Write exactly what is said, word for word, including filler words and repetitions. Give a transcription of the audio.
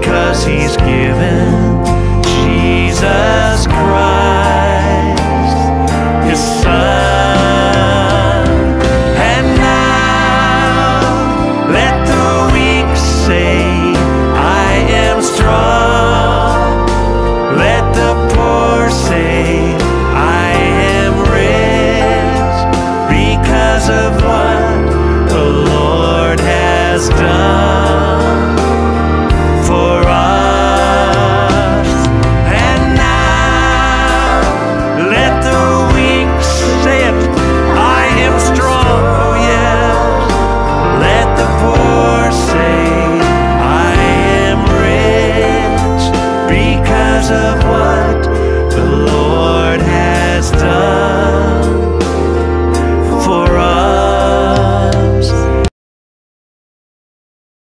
because He's given Jesus Christ, His Son. And now let the weak say, I am strong. Let the poor say, I am rich, because of what the Lord has done.